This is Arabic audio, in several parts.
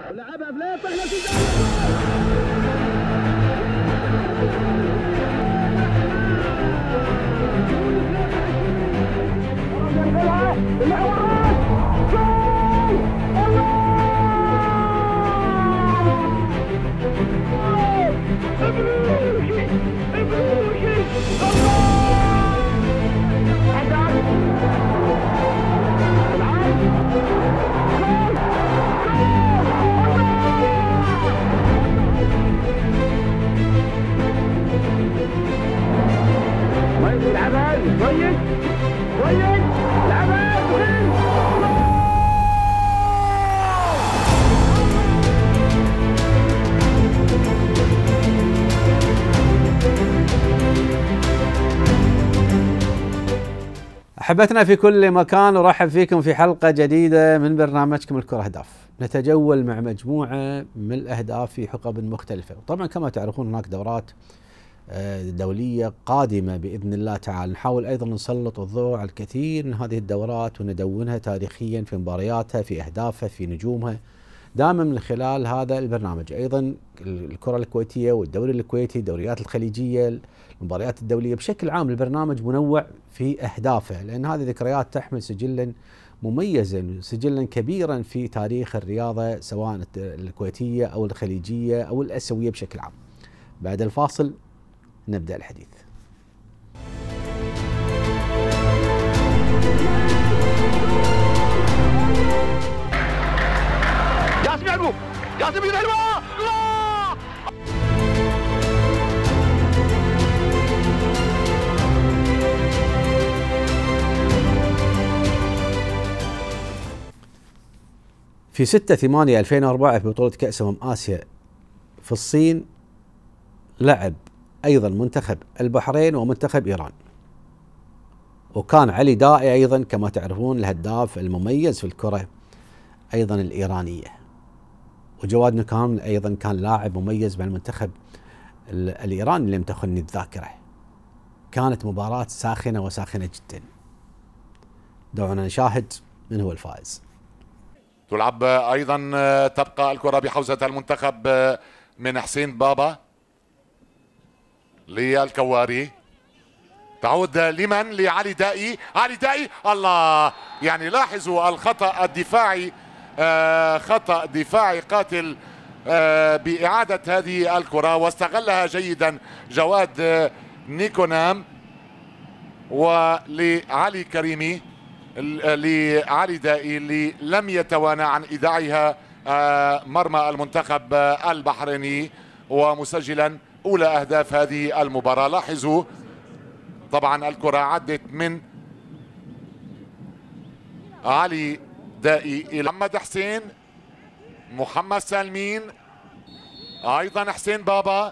لعبها فليط احنا أحبتنا في كل مكان، ورحب فيكم في حلقة جديدة من برنامجكم الكرة أهداف. نتجول مع مجموعة من الأهداف في حقب مختلفة، وطبعا كما تعرفون هناك دورات دولية قادمة بإذن الله تعالى. نحاول أيضا نسلط الضوء على الكثير من هذه الدورات وندونها تاريخيا في مبارياتها، في أهدافها، في نجومها، دائما من خلال هذا البرنامج. أيضا الكرة الكويتية والدوري الكويتي، الدوريات الخليجية، المباريات الدولية بشكل عام. البرنامج منوع في أهدافه، لأن هذه ذكريات تحمل سجلا مميزا، سجلا كبيرا في تاريخ الرياضة، سواء الكويتية أو الخليجية أو الآسيوية بشكل عام. بعد الفاصل نبدأ الحديث. جاسم يعلو، جاسم يعلو، في 6/8/2004 في بطولة كأس آسيا في الصين لعب أيضا منتخب البحرين ومنتخب إيران، وكان علي دائي أيضا كما تعرفون الهداف المميز في الكرة أيضا الإيرانية، وجواد نكام أيضا كان لاعب مميز مع المنتخب الإيراني لم تخني الذاكرة. كانت مباراة ساخنة وساخنة جدا. دعونا نشاهد من هو الفائز. تلعب ايضا، تبقى الكرة بحوزة المنتخب من حسين بابا للكواري، تعود لمن؟ لعلي دائي. علي دائي، الله، يعني لاحظوا الخطأ الدفاعي، خطأ دفاعي قاتل بإعادة هذه الكرة، واستغلها جيدا جواد نيكونام. ولعلي كريمي، لعلي دائي اللي لم يتوانى عن إيداعها مرمى المنتخب البحريني، ومسجلا أولى أهداف هذه المباراة. لاحظوا طبعا الكرة عدت من علي دائي إلى محمد حسين، محمد سالمين، أيضا حسين بابا،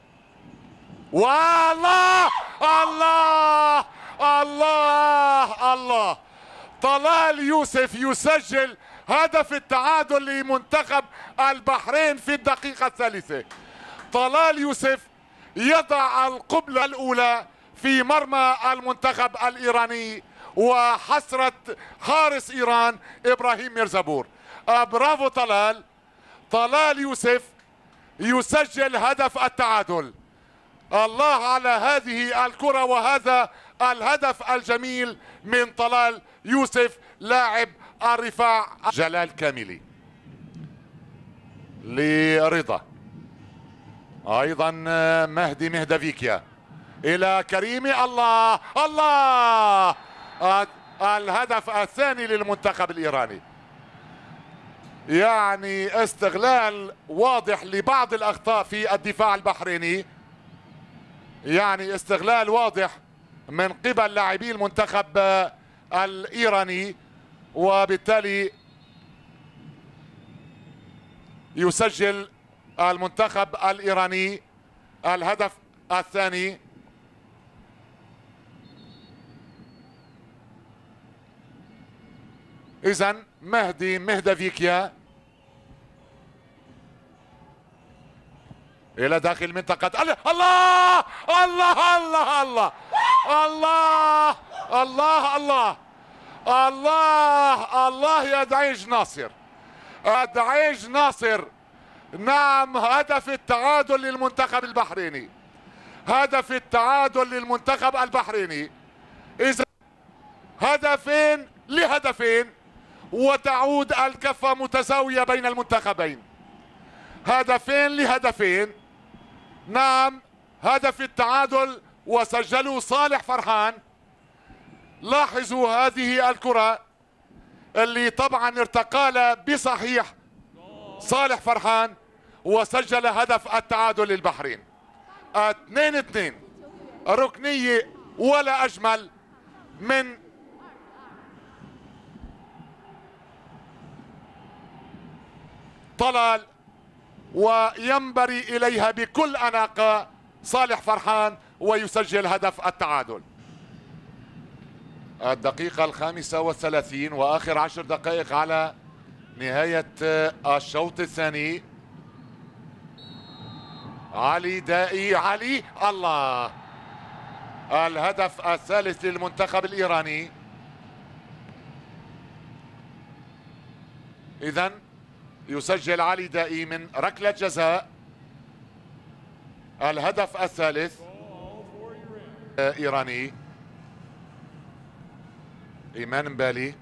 والله الله الله الله، طلال يوسف يسجل هدف التعادل لمنتخب البحرين في الدقيقة الثالثة. طلال يوسف يضع القبلة الأولى في مرمى المنتخب الإيراني، وحسرة حارس إيران إبراهيم ميرزابور. برافو طلال. طلال يوسف يسجل هدف التعادل. الله على هذه الكرة وهذا الهدف الجميل من طلال يوسف لاعب الرفاع. جلال كاملي لرضا، ايضا مهدي مهدافيكيا الى كريمي، الله الله، الهدف الثاني للمنتخب الايراني. يعني استغلال واضح لبعض الاخطاء في الدفاع البحريني، يعني استغلال واضح من قبل لاعبي المنتخب الإيراني، وبالتالي يسجل المنتخب الإيراني الهدف الثاني. إذن مهدي مهدافيكيا إلى داخل منطقة الله الله الله الله الله الله الله الله الله يا دعيج ناصر، دعيج ناصر. نعم، هدف التعادل للمنتخب البحريني، هدف التعادل للمنتخب البحريني. إذا هدفين لهدفين، وتعود الكفة متساوية بين المنتخبين. هدفين لهدفين. نعم، هدف التعادل وسجله صالح فرحان. لاحظوا هذه الكرة اللي طبعا ارتقى بصحيح صالح فرحان وسجل هدف التعادل للبحرين. 2-2، ركنية ولا أجمل من طلال، وينبري إليها بكل أناقة صالح فرحان ويسجل هدف التعادل. الدقيقة 35 وآخر 10 دقائق على نهاية الشوط الثاني. علي دائي، علي الله، الهدف الثالث للمنتخب الإيراني. إذن يسجل علي دائي من ركلة جزاء الهدف الثالث إيراني. إيمان مبالي،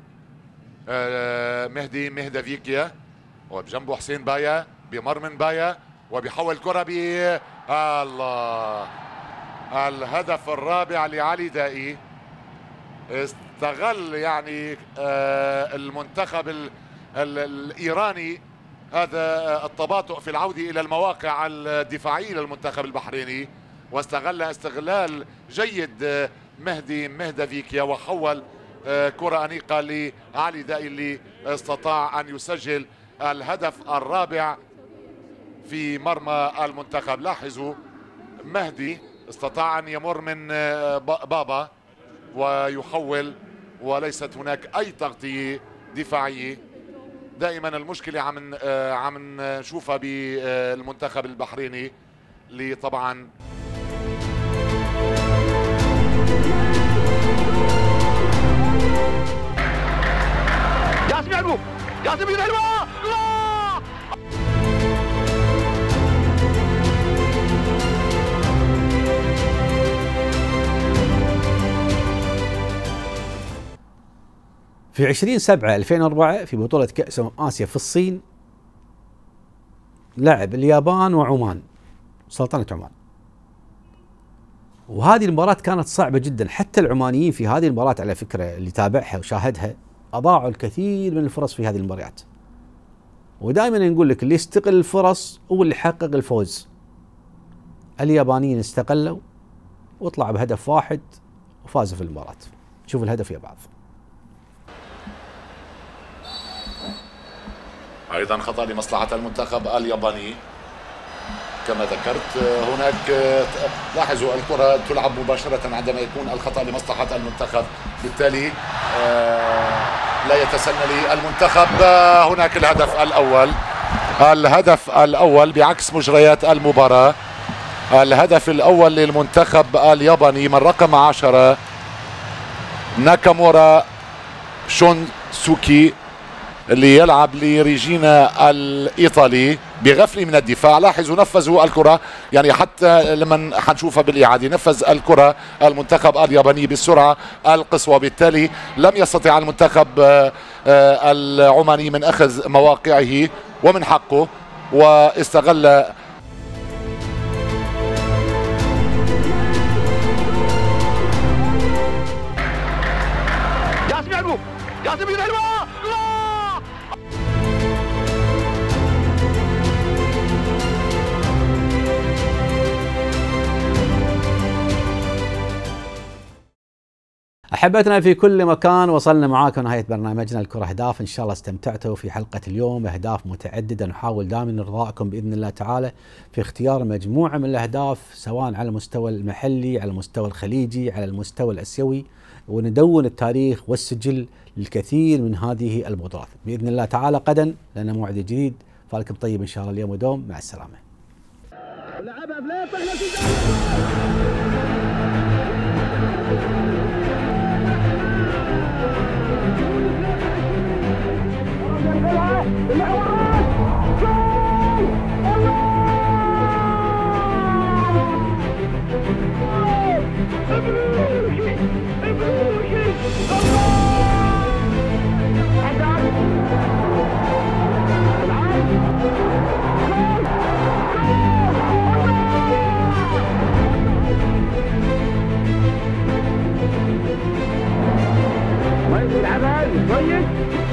مهدي مهدافيكيا، وبجنبه حسين بايا، بمر من بايا وبيحول كرة الله. الهدف الرابع لعلي دائي. استغل يعني المنتخب الإيراني هذا التباطؤ في العودة إلى المواقع الدفاعية للمنتخب البحريني، واستغل استغلال جيد مهدي مهدافيكيا وحول كرة أنيقة لعلي دائي اللي استطاع أن يسجل الهدف الرابع في مرمى المنتخب. لاحظوا مهدي استطاع أن يمر من بابا ويحول، وليست هناك أي تغطية دفاعية. دائما المشكلة عم نشوفها بالمنتخب البحريني اللي طبعا ياسم يعقوب، ياسم يقول حلوة، الله. في 20/7/2004 في بطولة كأس آسيا في الصين لعب اليابان وعمان، سلطنة عمان، وهذه المباراة كانت صعبة جدا. حتى العمانيين في هذه المباراة على فكرة اللي تابعها وشاهدها أضاعوا الكثير من الفرص في هذه المباريات. ودائما نقول لك اللي يستغل الفرص هو اللي يحقق الفوز. اليابانيين استقلوا وطلعوا بهدف واحد وفازوا في المباراة. شوفوا الهدف يا بعض. أيضا خطأ لمصلحة المنتخب الياباني كما ذكرت. هناك لاحظوا الكرة تلعب مباشرة عندما يكون الخطأ لمصلحة المنتخب، بالتالي لا يتسنى للمنتخب. هناك الهدف الأول، الهدف الأول بعكس مجريات المباراة. الهدف الأول للمنتخب الياباني من رقم 10 ناكامورا شونسوكي اللي يلعب لريجينا الإيطالي بغفلة من الدفاع. لاحظوا نفذوا الكرة، يعني حتى لما حنشوفها بالإعادة نفذ الكرة المنتخب الياباني بالسرعة القصوى، بالتالي لم يستطع المنتخب العماني من أخذ مواقعه ومن حقه، واستغل ياسم يعقوب، ياسم يقول حلوة، الله. أحبتنا في كل مكان، وصلنا معاكم نهاية برنامجنا الكرة أهداف. إن شاء الله استمتعتوا في حلقة اليوم. أهداف متعددة، نحاول دائما نرضاكم بإذن الله تعالى في اختيار مجموعة من الأهداف، سواء على المستوى المحلي، على المستوى الخليجي، على المستوى الآسيوي، وندون التاريخ والسجل للكثير من هذه البطولات بإذن الله تعالى. غدا لنا موعد جديد، فالكم طيب إن شاء الله اليوم ودوم، مع السلامة. لعبها بلا تغلط السلام.